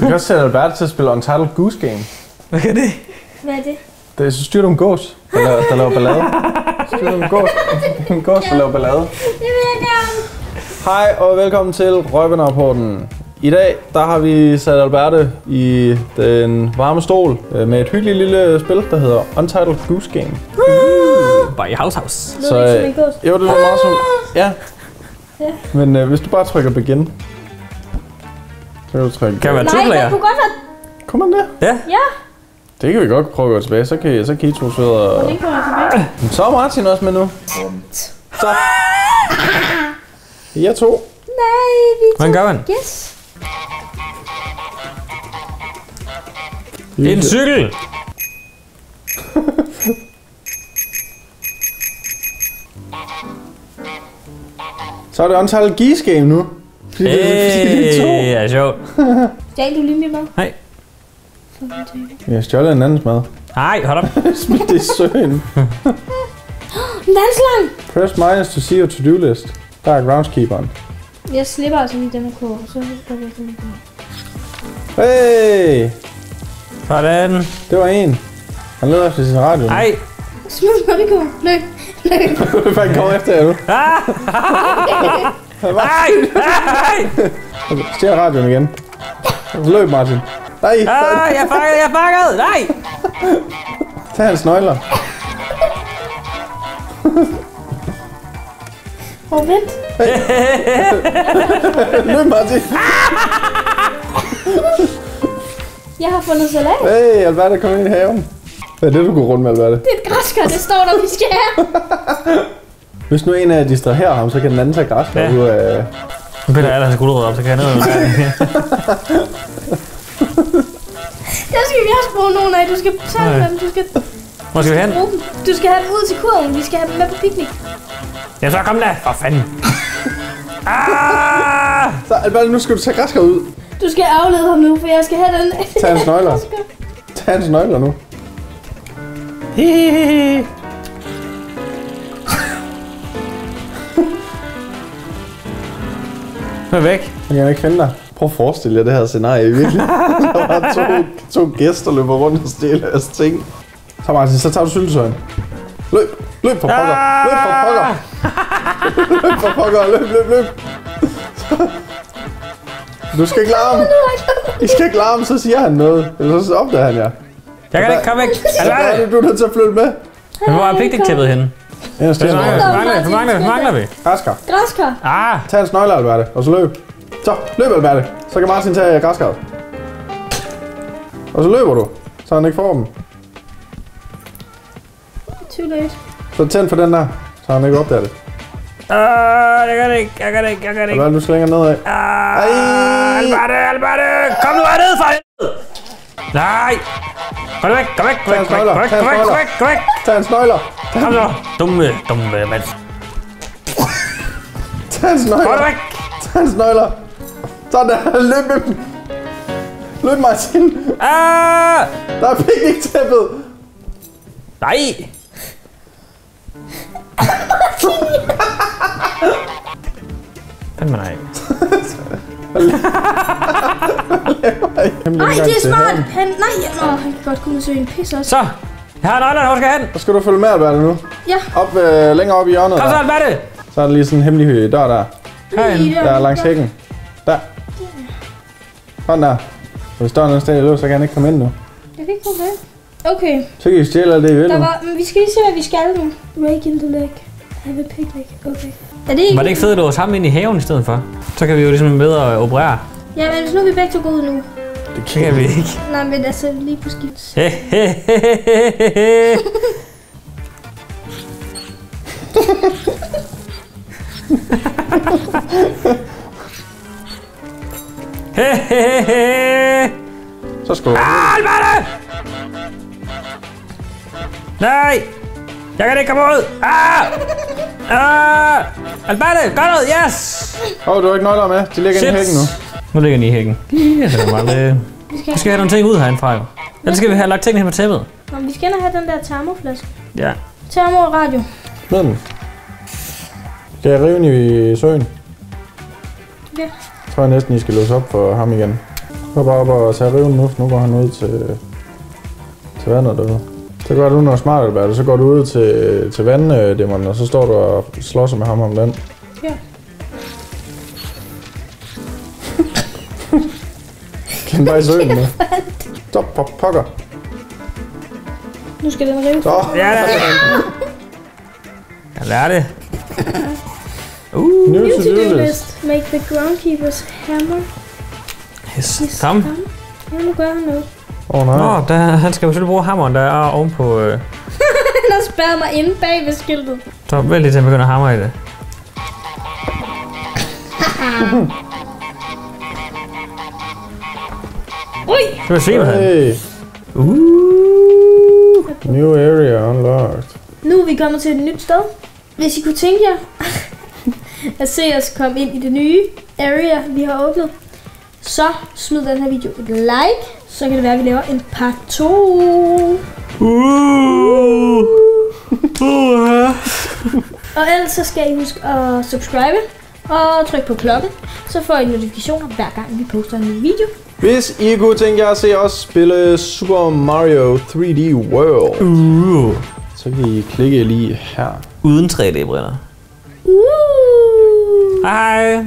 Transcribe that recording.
Du kan også sætte Albert til at spille Untitled Goose Game. Hvad er det? Hvad er det? Det er så styrer du en gås, der laver ballade. Styrer du en gås, der laver ballade. Det vil jeg gerne. Hej og velkommen til Røgvanderrapporten. I dag der har vi sat Alberte i den varme stol med et hyggeligt lille spil, der hedder Untitled Goose Game. Bare i House. Så jo, det er meget som... Ja. Men hvis du bare trykker begin, så kan du trykke... Kan være Nej, to-player? det kunne godt være... Kunne man det? Ja. Ja. Det kan vi godt prøve at gå tilbage, så kan I to sidde og... Det kommer tilbage. Så er Martin også med nu. Så. Jeg to. Nej, vi Hvordan gør man? Yes. En cykel! Så er det Untitled Geese Game nu. Fordi det er to. Ja, sjovt. Stjal du lige mit mad? Nej. Jeg har stjålet en andens mad. Nej, hold op. Smid det i søen. En dansslang! Press minus to see your to-do list. Der er groundskeeperen. Jeg slipper altså lige den her kurv, så går vi sådan lidt. Hey! Sådan. Det var en. Han leder efter sin radio. Nej. Smid den op i kurven. Løb. Du kan komme efter jer nu. Nej. Stjæl radioen igen. Løb, Martin. Nej! Jeg er fanget. Nej. Tag hans nøgler. Vent. Løb, Martin. Jeg har fundet salat. Hey, Alberte, kom ind i haven. Hvad er det, du går rundt med, Alberte? Det er et græskar, det står der, vi skal have. Hvis nu en af jer distraherer ham, så kan den anden tage græskar ud af... Nu piller jeg altså gulerødder op, så kan jeg ned. Der skal vi også bruge nogen af. Du skal tage dem. Du skal Hvor skal vi hen? bruge dem. Du skal have dem ud til kurven. Vi skal have dem med på piknik. Ja, så kom da. For fanden. Så Alberte, nu skal du tage græskar ud. Du skal aflede ham nu, for jeg skal have den. Tag hans nøgler. Tag hans nøgler nu. Hihihi. Nu er væk. Jeg kan ikke finde dig. Prøv at forestille jer det her scenarie i virkeligheden. Der var to gæster, løber rundt og stjæler jeres ting. Så Martin, så tager du syltetøjen. Løb! Løb for pokker! Løb for pokker! Løb for pokker! Løb! Du skal ikke larme! I skal ikke larme, så siger han noget. Eller så opdager han jer. Jeg kan ikke komme væk. Du er nødt til at flytte med. Men hvor er pigtiktæppet henne? Hvor mangler vi? Græskar. Græskar. Tag hans nøgler, Alberte, og så løb. Så, løb, Alberte. Så kan Martin tage græskaret. Og så løber du, så han ikke får dem. Too late. Så tænd for den der, så han ikke opdager det. Jeg gør det ikke. Alberte, du skal længere nedad. Alberte, kom nu herned for helvede! Nej! Kom væk! Tag hans nøgler. Kom så! Dumme mand. Tag hans nøgler. Kom væk! Tag hans nøgler. Sådan der, løb med dem. Løb, Martin. Der er picnic-tæppet. Nej! Fandme nej. Nej, det er smart. Han kan godt komme og søge en pis også. Så! Jeg har nøglerne, hvor skal jeg hen? Så skal du følge med, Alberte, nu. Ja. Længere op i hjørnet. Kom så, Alberte! Så er der lige sådan en hemmelig dør der. Herinde. Der er langs hækken. Der. Sådan der. Og hvis døren er stadig låst, så kan han ikke komme ind nu. Jeg kan ikke komme med. Okay. Så kan I stjæle alt det, I vil. Men vi skal lige se, hvad vi skal nu. Rake in the lake. Have a picnic. Okay. Er det ikke? Var det ikke fedt, at du var sammen inde i haven i stedet for? Så kan vi jo ligesom bedre operere. Ja, men hvis nu er vi begge to gået ud nu. Det kan vi ikke. Nej, men altså lige på skift. Så skal du. Alberte! Nej! Jeg kan ikke komme ud! Alberte, gør noget! Yes! Du har ikke nøgler med. De ligger inde i hækken nu. Nu ligger den i hækken. Vi skal have nogle ting ud herindfra, jo. Ellers skal vi have lagt tingene her på tæppet. Nå, vi skal have den der termoflaske. Ja. Termo og radio. Med den. Skal jeg rive den i søen? Ja. Jeg tror næsten, I skal låse op for ham igen. Så bare op og tage riven nu, for nu går han ud til vandet derude. Så gør du noget smart, Albert, så går du ud til vanddæmmeren, og så står du og slås med ham om den. Ja. Kan bare i søen nu. Stop, for pokker. Nu skal den rive. Så. Ja, der er det. Jeg lærer det. New New to-do to-do list. list. Make the groundkeepers hammer. Yes. Tom. Ja, nu gør han noget. Nej. Han skal jo selvfølgelig bruge hammeren, der er ovenpå... Han har spærret mig inde bag ved skiltet. Så vælg lige til at begynde at hamre i det. Ui! Så vil se, hvad han... Hey. New area unlocked. Nu er vi kommet til et nyt sted. Hvis I kunne tænke jer at se os komme ind i det nye area, vi har åbnet, så smid den her video et like, så kan det være, at vi laver en part 2. Og ellers så skal I huske at subscribe og trykke på klokken, så får I notifikationer hver gang vi poster en ny video. Hvis I kunne tænke jer at se os spille Super Mario 3D World, så kan I klikke lige her. Uden 3D-briller. Woo! Hej!